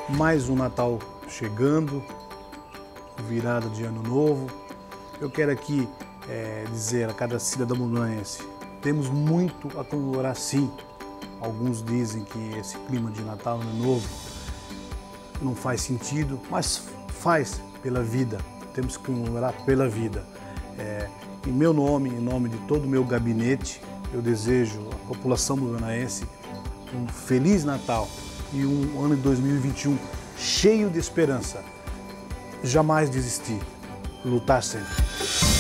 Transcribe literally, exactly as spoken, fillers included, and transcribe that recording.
Mais um Natal chegando, virada de ano novo. Eu quero aqui é, dizer a cada cidadão mondonense, temos muito a comemorar sim. Alguns dizem que esse clima de Natal, Ano Novo, não faz sentido, mas faz pela vida. Temos que comemorar pela vida. É, em meu nome, em nome de todo o meu gabinete, eu desejo à população mondonense um Feliz Natal e um ano de dois mil e vinte e um cheio de esperança. Jamais desistir, lutar sempre.